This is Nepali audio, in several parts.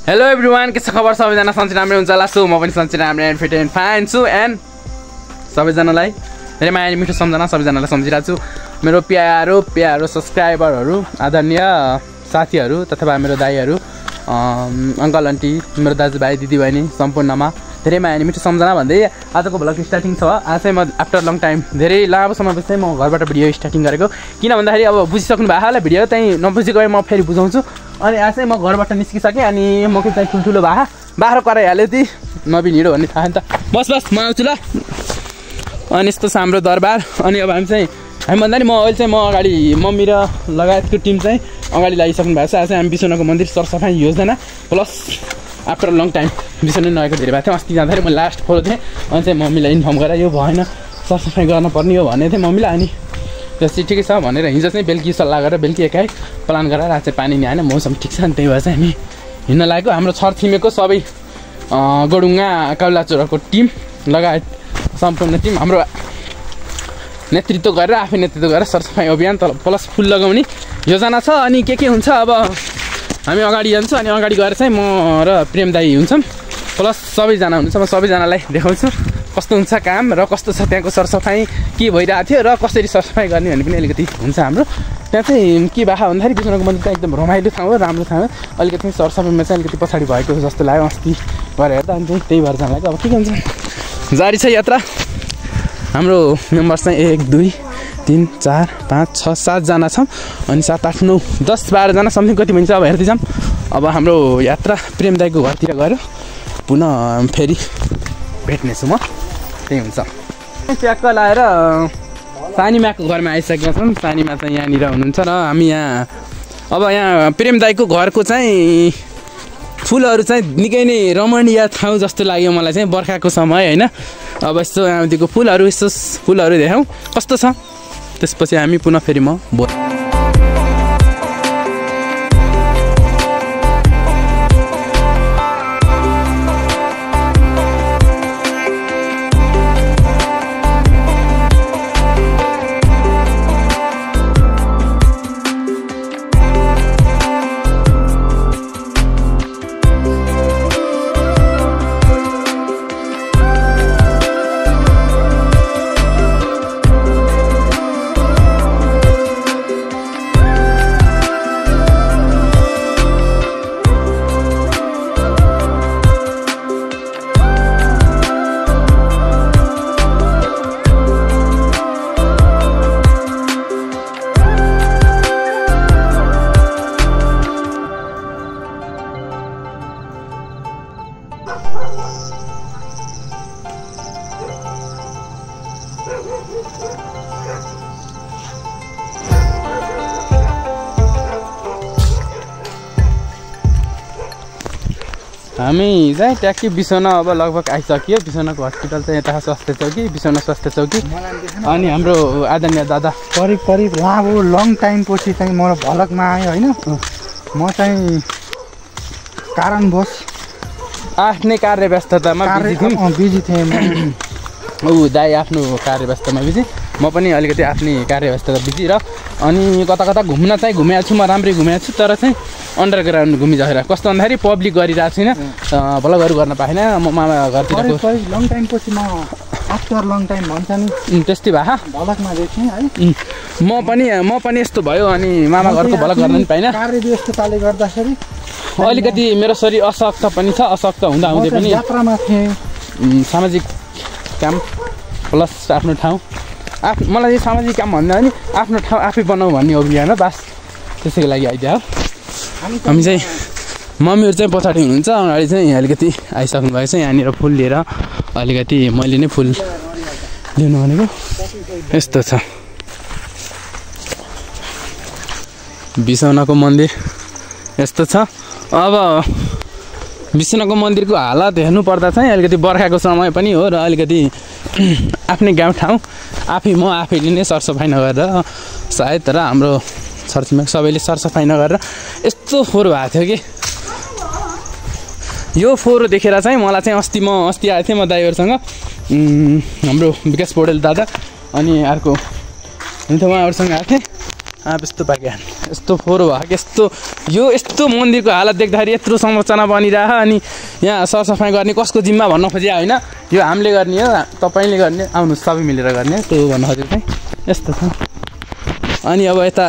हेलो एभ्रिवान, के छ खबर? सबैजना सन्चै राम्रै हुन्छ होला। सो म पनि सन्चै राम्रै एन्ड फिट एन्ड फाइन छु एन्ड सबैजनालाई धेरै माया मिठो सम्झना सबैजनालाई सम्झिरहेको छु। मेरो प्यारो सब्सक्राइबरहरू, आदरणीय साथीहरू तथा मेरो दाइहरू, अङ्कल आन्टी, मेरो दाजुभाइ दिदीबहिनी सम्पूर्णमा धेरै माया मिठो सम्झना भन्दै आजको भ्लग स्टार्टिङ छ। आज चाहिँ म आफ्टर लङ टाइम धेरै लामो समयपछि चाहिँ म घरबाट भिडियो स्टार्टिङ गरेको। किन भन्दाखेरि अब बुझिसक्नु भएको होला भिडियो, त्यहीँ नबुझेको म फेरि बुझाउँछु। अनि आज चाहिँ म घरबाट निस्किसकेँ अनि म के चाहिँ ठुल्ठुलो बाह्र कराइहाल्यो ती नबिन हिँडो भन्ने थाहा नि त। बस म आउँछु ल। अनि यस्तो छ हाम्रो दरबार। अनि अब हामी भन्दा नि म अहिले चाहिँ म अगाडि मम्मी र लगायतको टिम चाहिँ अगाडि लागिसक्नु भएको छ। आज चाहिँ हामी विश्वनाथको मन्दिर सरसफाइ योजना plus after long time Vishwanath नगएको धेरै भएको थियो। अस्ति जाँदाखेरि म लास्ट फोर थिएँ। अनि चाहिँ मम्मीलाई इन्फर्म गरेर यो भएन सरसफाइ गर्नुपर्ने हो भनेको थिएँ मम्मीलाई। अनि त्यसै ठिकै छ भनेर हिजो चाहिँ बेलुकी सल्लाह गरेर बेलुकी एकाइ प्लान गरेर आज चाहिँ पानी नि आएन, मौसम ठिक छ नि, त्यही भएर चाहिँ हामी हिँड्न लागेको। हाम्रो छरछिमेकको सबै गडुङ्गा काउलाचोराको टिम लगायत सम्पूर्ण टिम हाम्रो नेतृत्व गरेर आफै नेतृत्व गरेर सरसफाइ अभियान प्लस फुल लगाउने योजना छ। अनि के हुन्छ अब हामी अगाडि जान्छौँ अनि अगाडि गएर चाहिँ म र प्रेम दाई हुन्छौँ प्लस सबैजना हुनुहुन्छ। म सबैजनालाई देखाउँछु कस्तो हुन्छ काम र कस्तो छ त्यहाँको सरसफाइ, के भइरहेको थियो र कसरी सरसफाइ गर्ने भन्ने पनि अलिकति हुन्छ हाम्रो त्यहाँ चाहिँ। के भएको भन्दाखेरि विश्वनाथको मन्दिर चाहिँ एकदम रमाइलो ठाउँ हो, राम्रो ठाउँ हो। अलिकति सरसफाइमा चाहिँ अलिकति पछाडि भएको जस्तो लाग्यो अस्ति गएर हेर्दा। अनि चाहिँ त्यही भएर जान लाग्यो। अब के हुन्छ, जारी छ यात्रा। हाम्रो मेम्बर चाहिँ 1 2 3 4 5 6 7जना छौँ। अनि 7 8 9 10 12जना समथिङ कति भन्छ अब हेर्दै जाऊँ। अब हाम्रो यात्रा प्रेम दाईको घरतिर गएर पुनः फेरि भेट्नेछु म, त्यही हुन्छ। ट्याक्क लाएर सानीमाको घरमा आइसकेका छौँ। सानीमा चाहिँ यहाँनिर हुनुहुन्छ र हामी यहाँ अब यहाँ प्रेम दाईको घरको चाहिँ फुलहरू चाहिँ निकै नै रमणीय ठाउँ जस्तो लाग्यो मलाई चाहिँ बर्खाको समय होइन। अब यस्तो यहाँदेखिको फुलहरू देखाउँ कस्तो छ। त्यसपछि हामी पुनः फेरि म हामी चाहिँ ट्याक्की बिसना अब लगभग आइसक्यो। बिसनाको हस्पिटल चाहिँ यता स्वास्थ्य चौकी, बिसना स्वास्थ्य चौकी। अनि हाम्रो आदरणीय दादा करिब लामो लङ टाइमपछि चाहिँ म भलकमा आएँ होइन। म चाहिँ कारणवश आफ्नै कार्य व्यस्ततामा बिजी थिएँ ऊ दाई आफ्नो कार्य व्यस्तमा बिजी, म पनि अलिकति आफ्नै कार्य व्यस्तता बिजी। र अनि कता घुम्न चाहिँ घुमेको छु, म राम्रै घुमेको छु। तर चाहिँ अन्डरग्राउन्ड घुमिसकेर कस्तो भन्दाखेरि पब्लिक गरिरहेको छैन, भ्लगहरू गर्न पाएन। म मामा घरतिर लङ टाइमपछि म आफ्टर लङ टाइम भन्छ नि त्यस्तै भए भलकमा देख्थेँ है। म पनि यस्तो भयो अनि मामा घरको भलक गर्न पनि पाइनँ। कार्य व्यस्तताले गर्दाखेरि अलिकति मेरो शरीर अशक्त पनि छ। अशक्त हुँदाहुँदै पनि यात्रामा थिएँ। सामाजिक काम प्लस आफ्नो ठाउँ मलाई चाहिँ सामाजिक काम भन्दा पनि आफ्नो ठाउँ आफै बनाऊ भन्ने अभियान हो बास, त्यसैको लागि आइदिया हो। हामी चाहिँ मम्मीहरू चाहिँ पछाडि हुनुहुन्छ, अगाडि चाहिँ अलिकति आइसक्नु भएको छ। यहाँनिर फुल लिएर अलिकति मैले नै फुल लिनु भनेको यस्तो छ। विश्वनाथको मन्दिर यस्तो छ। अब विश्वनाथको मन्दिरको हालत हेर्नुपर्दा चाहिँ अलिकति बर्खाको समय पनि हो र अलिकति आफ्नै गाउँ ठाउँ म आफैले नै सरसफाइ नगरेर सायद, र हाम्रो छरछिमेक सबैले सरसफाइ नगरेर यस्तो फोहोर भएको थियो कि यो फोहोर देखेर चाहिँ मलाई चाहिँ अस्ति आएको थिएँ म दाइहरूसँग, हाम्रो विकास पौडेल दादा अनि अर्को हुन्थ्यो उहाँहरूसँग आएको थिएँ। आँप यस्तो पाक्यो यस्तो फोहोर भएको यस्तो यो यस्तो मन्दिरको हालत देख्दाखेरि यत्रो संरचना बनिरह अनि यहाँ सरसफाइ गर्ने कसको जिम्मा भन्न खोजे होइन यो हामीले गर्ने हो तपाईँले गर्ने आउनुहोस् सबै मिलेर गर्ने त्यो भन्न खोजेको चाहिँ यस्तो छ अनि अब यता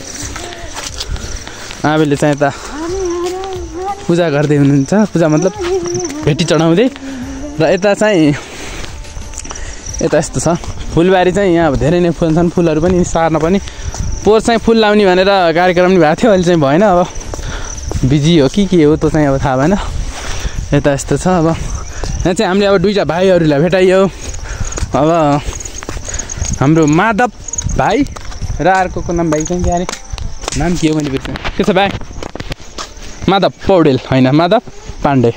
आबेले चाहिँ यता पूजा गर्दै हुनुहुन्छ पूजा मतलब भेटी चढाउँदै र यता चाहिँ यता यस्तो छ फुलबारी चाहिँ यहाँ अब धेरै नै फुल छन् फुलहरू पनि सार्न पनि पोहोर चाहिँ फुल लाउने भनेर कार्यक्रम नि भएको थियो अहिले चाहिँ भएन अब बिजी हो कि के हो त्यो चाहिँ अब थाहा भएन यता यस्तो छ अब यहाँ चाहिँ हामीले अब दुईवटा भाइहरूलाई भेटाइयो अब हाम्रो माधव भाइ र अर्को नाम भाइ चाहिँ के अरे नाम के हो मैले बिर्सेँ के छ भाइ माधव पौडेल होइन माधव पाण्डे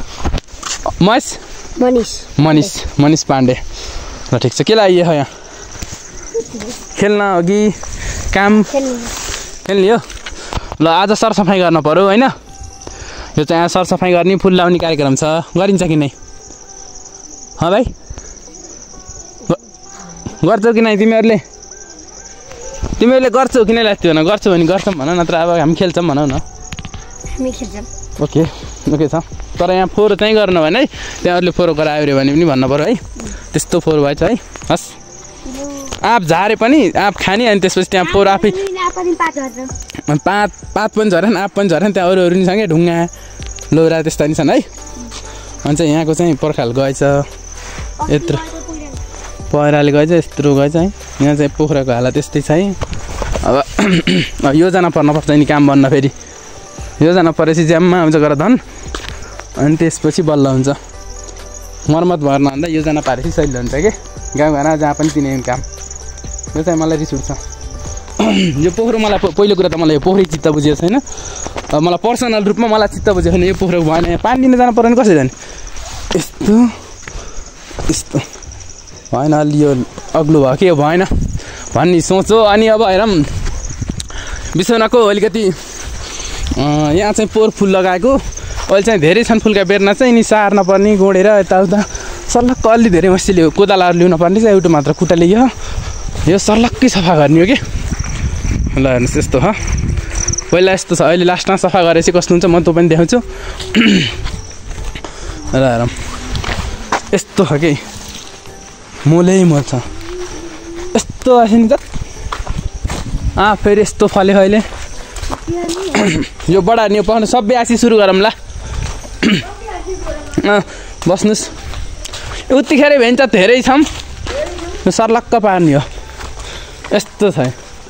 मनिष पाण्डे ल ठिक छ के लागि यहाँ खेल्न अघि काम खेल्ने हो ल आज सरसफाइ गर्न पर्यो होइन यो चाहिँ यहाँ सरसफाइ गर्ने फुल लाउने कार्यक्रम छ गरिन्छ कि नै भाइ गर्छौ कि नै तिमीहरूले गर्छौ कि नै लाग्थ्यो भन गर्छौ भने गर्छौँ भन नत्र अब हामी खेल्छौँ भनौँ न ओके छ तर यहाँ फोहोर चाहिँ गर्नु भएन है त्यहाँ अरूले फोहोर गरायो अरे भने पनि भन्नु पऱ्यो है त्यस्तो फोहोर भएछ है हस् आँप झारे पनि आँप खाने अनि त्यसपछि त्यहाँ फोहोर आफै पात पनि झरेन आँप पनि झरेन त्यहाँ अरू नि सँगै ढुङ्गा लोरा त्यस्ता नि छन् है अनि चाहिँ यहाँको चाहिँ पर्खाल गएछ यत्रो पहिराले गएछ यत्रो गएछ है यहाँ चाहिँ पोखराको हालत यस्तै छ है अब योजना पर्नुपर्छ नि काम बन्न फेरि योजना परेपछि ज्याममा आउँछ गर धन अनि त्यसपछि बल्ल हुन्छ मर्मत भएर नभन्दा योजना पारेपछि सहिलो हुन्छ कि गाउँघरमा जहाँ पनि तिनीहरू काम यो चाहिँ मलाई रिस उठ्छ यो पोखरो मलाई पहिलो कुरा त मलाई यो पोखरी चित्त बुझेको छैन अब मलाई पर्सनल रूपमा मलाई चित्त बुझेको छैन यो पोखरो भएन पानी दिन जानु पऱ्यो भने कसरी जाने यस्तो भएन अलि यो अग्लो भयो कि यो भएन भन्ने सोचो अनि अब हेरौँ बिसौनाको अलिकति यहाँ चाहिँ पोहोर फुल लगाएको अहिले चाहिँ धेरै छन् फुलका बेर्ना चाहिँ नि सार्न पर्ने गोडेर यताउता सर्लक्क अलि धेरै मसिले कोदालाहरू ल्याउनु पर्ने चाहिँ एउटा मात्र खुट्टाले यो सर्लक्कै सफा गर्ने हो कि ल हेर्नुहोस् यस्तो हो पहिला यस्तो छ अहिले लास्टमा सफा गरेपछि कस्तो हुन्छ म त्यो पनि देखाउँछु र हेरौँ यस्तो छ कि मोलै मोल छ यस्तो आयो नि त फेरि यस्तो फल्यो अहिले यो बडा नि पाउनु सबै आसी सुरु गरौँ ल बस्नुहोस् उतिखेरै भेन्छ धेरै छौँ यो सर्लक्क पार्ने हो यस्तो छ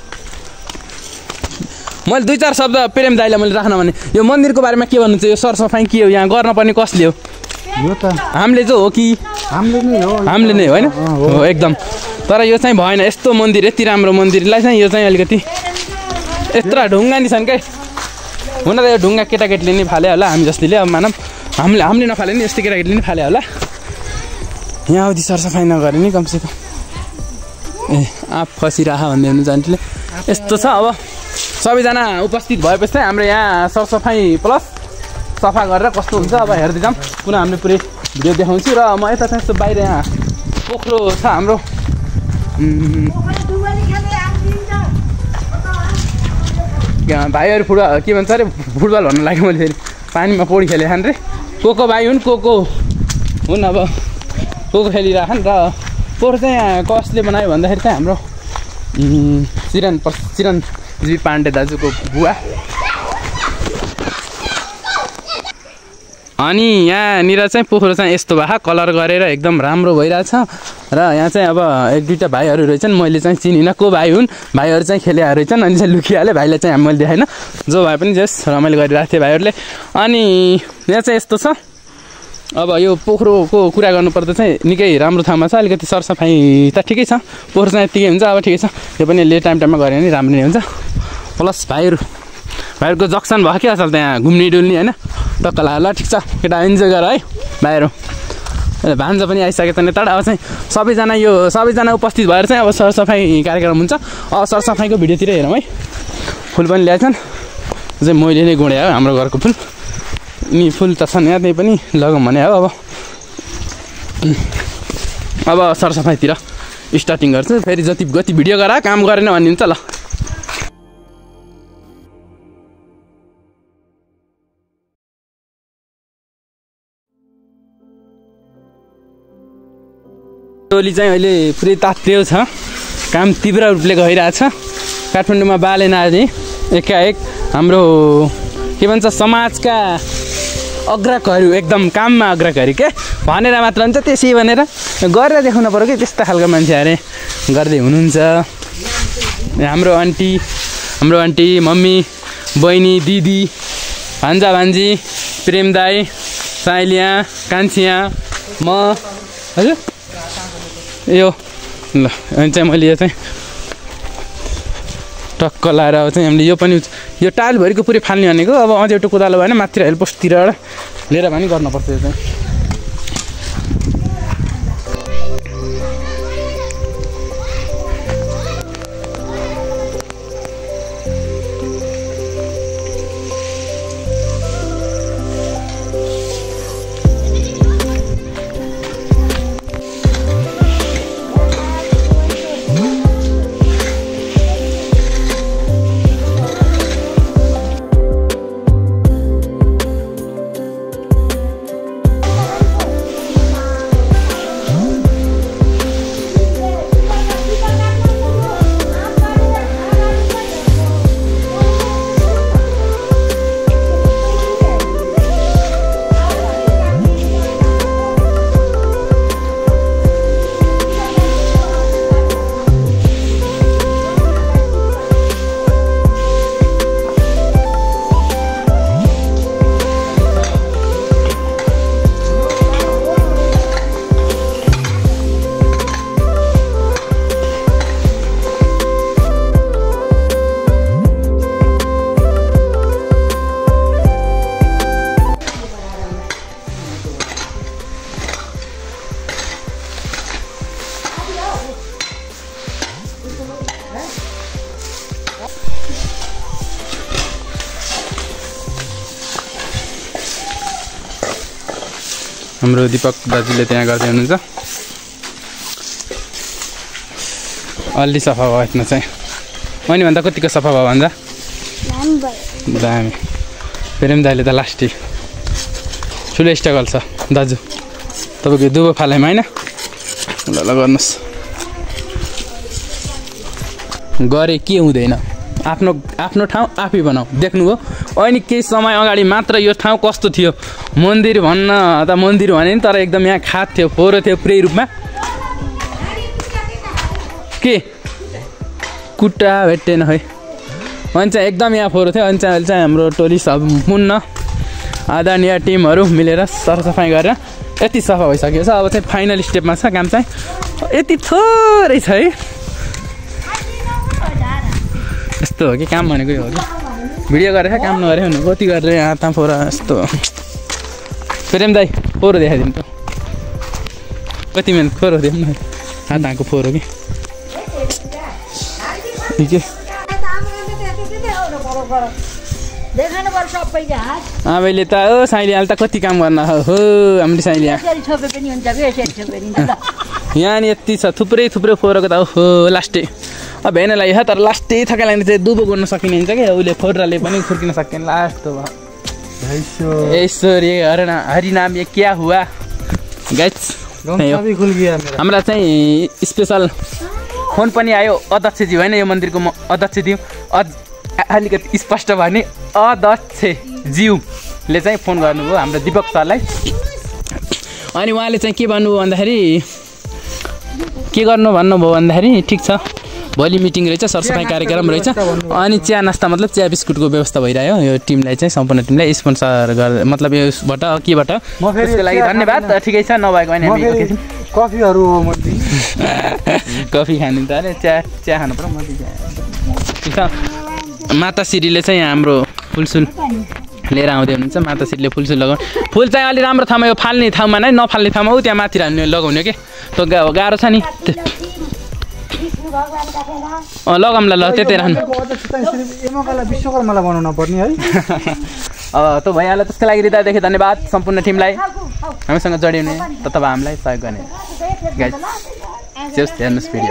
मैले 2-4 शब्द प्रेम दाइलाई मैले राख्न भने यो मन्दिरको बारेमा के भन्नुहुन्छ यो सरसफाइ के हो यहाँ गर्न पर्ने कसले हो यो त हामीले जो हो कि हामीले नै होइन हो एकदम तर यो चाहिँ भएन यस्तो मन्दिर यति राम्रो मन्दिरलाई चाहिँ यो चाहिँ अलिकति यत्रो ढुङ्गा नि छन् क्या हुन त यो ढुङ्गा केटाकेटीले नि फाल्यो होला हामी जस्तैले अब मानौँ हामीले नफाले नि यस्तो केटाकेटीले नि फाल्यो होला यहाँ अवधि सरसफाइ नगरे नि कमसेकम आँप खसिरह भन्दै हुनुहुन्छ आन्टीले यस्तो छ अब सबैजना उपस्थित भएपछि चाहिँ हाम्रो यहाँ सरसफाइ प्लस सफा गरेर कस्तो हुन्छ अब हेर्दै जाऊँ पुनः हामीले पुरै भिडियो देखाउँछु र म यता चाहिँ यस्तो बाहिर यहाँ पोखरो छ हाम्रो भाइहरू फुटबल के भन्छ अरे फुटबल भन्नु लाग्यो मैले फेरि पानीमा पौडी खेले खान् रे को भाइ हुन् को हुन् अब को खेलिरहेछन् र पोखरो चाहिँ यहाँ कसले बनायो भन्दाखेरि चाहिँ हाम्रो चिरञ्जीवी पाण्डे दाजुको बुवा अनि यहाँनिर चाहिँ पोखरो चाहिँ यस्तो भए कलर गरेर एकदम राम्रो भइरहेछ र यहाँ चाहिँ अब 1-2टा भाइहरू रहेछन् मैले चाहिँ चिनिनँ को भाइ हुन् भाइहरू चाहिँ खेलेका रहेछन् अनि चाहिँ लुकिहालेँ भाइलाई चाहिँ मैले देखाएन जो भए पनि जस रमाइलो गरिरहेको थिएँ भाइहरूले अनि यहाँ चाहिँ यस्तो छ अब यो पोखरोको कुरा गर्नुपर्दा चाहिँ निकै राम्रो ठाउँमा छ अलिकति सरसफाइ त ठिकै छ पोखरो चाहिँ यत्तिकै हुन्छ अब ठिकै छ यो पनि यसले टाइममा गऱ्यो भने राम्रो नै हुन्छ प्लस भाइहरूको जक्सन भयो कि असल त्यहाँ घुम्ने डुल्ने होइन टक्क ल ठिक छ केटा इन्जोय गर है भाइहरू भान्जा पनि आइसकेको छ नेता अब चाहिँ सबैजना उपस्थित भएर चाहिँ अब सरसफाइ कार्यक्रम हुन्छ अब सरसफाइको भिडियोतिर हेरौँ है फुल पनि ल्याएछन् चाहिँ मैले नै गुडे हो हाम्रो घरको फुल नि फुल त छन् यहाँ त्यही पनि लगाउँ भने हो अब सरसफाइतिर स्टार्टिङ गर्छु फेरि जति भिडियो गर काम गरेन भन्ने हुन्छ ल टोली चाहिँ अहिले पुरै तात्तियो छ, काम तीव्र रूपले गइरहेछ। काठमाडौँमा बालेन आज एकाएक हाम्रो के भन्छ समाजका अग्रकहरू एकदम काममा अग्रकहरू के भनेर मात्र हुन्छ, त्यसै भनेर गरेर देखाउनु पऱ्यो कि त्यस्ता खालको मान्छेहरू गर्दै हुनुहुन्छ। हाम्रो आन्टी मम्मी बहिनी दिदी भान्जा भान्जी प्रेम दाई साइलिया कान्छिया म हजुर यो ल अनि चाहिँ मैले यो चाहिँ टक्क लाएर अब चाहिँ हामीले यो पनि यो टाइलभरिको पुरै फाल्ने भनेको अब अझै एउटा कोदालो भएन माथि हेल्पोस्टतिरबाट लिएर पनि गर्नुपर्छ यो चाहिँ। हाम्रो दीपक दाजुले त्यहाँ गर्दै हुनुहुन्छ। अलि सफा भयो यसमा चाहिँ मैले भन्दा कतिको सफा भयो भन्दा दामी। प्रेम दाइले त लास्टै ठुलो स्ट्रगल छ दाजु तपाईँको दुबो फालेमा होइन। ल ल गर्नुहोस् गरे के हुँदैन, आफ्नो ठाउँ आफै बनाऊ। देख्नुभयो अनि केही समय अगाडि मात्र यो ठाउँ कस्तो थियो, मन्दिर भन्न त मन्दिर भने नि तर एकदम यहाँ खात थियो, फोहोरो थियो पुरै रूपमा। के कुट्टा भेटेन है अनि चाहिँ एकदम यहाँ फोहोरो थियो। अनि चाहिँ अहिले चाहिँ हाम्रो टोली सम्पूर्ण आदरणीय टिमहरू मिलेर सरसफाइ गरेर यति सफा भइसकेको छ। अब चाहिँ फाइनल स्टेपमा छ काम चाहिँ, यति थोरै छ है। यस्तो हो कि काम भनेको हो कि भिडियो गरेर काम नगरे हुनु कति गरेर यहाँ त फोहोरो यस्तो हो। प्रेम दाई फोहोरो देखाइदिनु त कति मिनट फोहोरो दिउँ न हातको फोहोरो कि के आबैले त हो साइली अहिले त कति काम गर्न हो हाम्रो साइली यहाँ नि यति छ थुप्रै फोहोरको त हो लास्टै अब भेनालाई छ तर लास्टै थकाइ लाग्ने चाहिँ दुबो गर्न सकिने हुन्छ क्या उसले फोहोरले पनि खुर्किन सक्दैन लास्ट हो ऐश्वर्य हरिनाम ये क्या हुआ गाइस। हामीलाई चाहिँ स्पेसल फोन पनि आयो अध्यक्षजी होइन यो मन्दिरको म अध्यक्ष दिउँ अलिकति स्पष्ट भने अध्यक्षज्यूले चाहिँ फोन गर्नुभयो हाम्रो दीपक सरलाई। अनि उहाँले चाहिँ के भन्नुभयो भन्दाखेरि के गर्नु भन्नुभयो भन्दाखेरि ठिक छ भोलि मिटिङ रहेछ सरसफाइ कार्यक्रम रहेछ अनि चिया नास्ता मतलब चिया बिस्कुटको व्यवस्था भइरह्यो यो टिमलाई चाहिँ सम्पूर्ण टिमलाई स्पोन्सर गरेर मतलब यसबाट केबाट त्यसको लागि धन्यवाद। ठिकै छ नभएको भने हामी कफीहरू कफी खानु त अरे चिया खानु पर्यो म ठिक छ। माताश्रीले चाहिँ हाम्रो फुलसुल लिएर आउँदै हुनुहुन्छ। माताश्रीले फुलसुल लगाउनु फुल चाहिँ अलि राम्रो ठाउँमा यो फाल्ने ठाउँमा नै नफाल्ने ठाउँमा ऊ त्यहाँ माथि लगाउने के त गाह्रो छ नि लगाउँला ल त्यतै राख्नु विश्वकर्मालाई बनाउन पर्ने है। अब त भइहाल्यो त्यसको लागि हृदयदेखि धन्यवाद सम्पूर्ण टिमलाई हामीसँग जोडिने अथवा हामीलाई सहयोग गर्ने गाइस। जस्ट हेर्नुहोस् भिडियो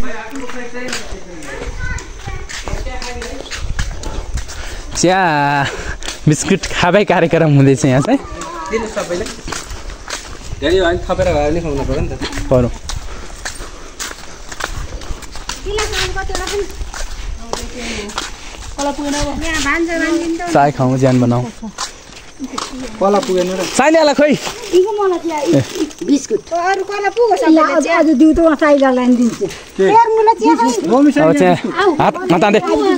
चिया बिस्कुट खाबै कार्यक्रम हुँदैछ यहाँ चाहिँ चाय खाउँ ज्यान बनाऊ कला पुगेन र साइलियालाई खोइ बिस्कुट अरु कला पुगो आज दिउ त साइलालाई दिन्छु अब चाहिँ हात नतान्दे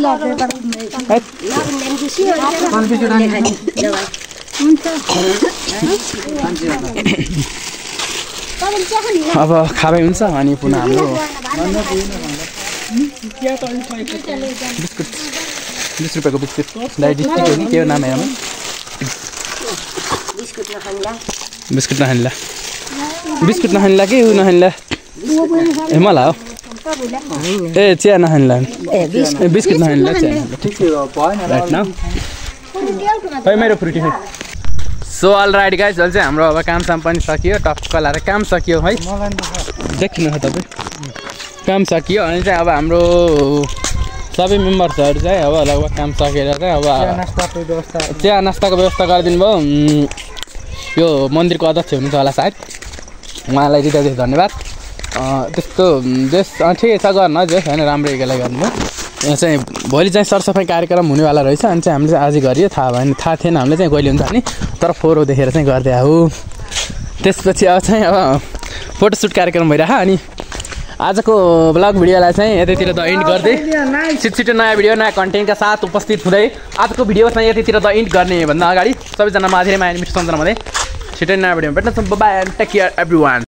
अब खाबै हुन्छ अनि पुनः हाम्रो बिस्कुट 20 रुपियाँको बिस्कुट डाइजेस्टिक हो कि के हो नाम हेर्नु बिस्कुट नखानिला कि ऊ नखानिला ए मलाई हो ए चिया नखानिला ए बिस्कुट नखानिला चिया ठिक हो भएन राइट नाउ खै मेरो फ्रुटी खै सो अल राइट गाइज अहिले चाहिँ हाम्रो अब कामसाम पनि सकियो टक्क लाएर काम सकियो है देखिनु छ तपाईँ काम सकियो अनि चाहिँ अब हाम्रो सबै मेम्बर्सहरू चाहिँ अब लगभग काम सकेर चाहिँ अब चिया नास्ताको व्यवस्था गरिदिनु भयो यो मन्दिरको अध्यक्ष हुनुहुन्छ होला सायद उहाँलाई हृदय धन्यवाद त्यस्तो जेस ठिकै छ गर्न जेस होइन राम्रै गेला गर्नुभयो यहाँ चाहिँ भोलि चाहिँ सरसफाइ कार्यक्रम हुनेवाला रहेछ अनि चाहिँ हामीले चाहिँ आज गरियो थाहा थिएन हामीले चाहिँ कहिले हुन्छ नि तर फोटो देखेर चाहिँ गरिदिए हो त्यसपछि अब चाहिँ अब फोटोसुट कार्यक्रम भइरहेको अनि आजको ब्लग भिडियोलाई चाहिँ यतैतिर द इन्ड गर्दै छिटो नयाँ भिडियो नयाँ कन्टेन्टका साथ उपस्थित हुँदै आजको भिडियो चाहिँ यतैतिर द इन्ड गर्ने भन्दा अगाडि सबैजना धेरै माया मिठो सम्झना हुँदै छिटै नयाँ भिडियोमा भेट्न bye and take care everyone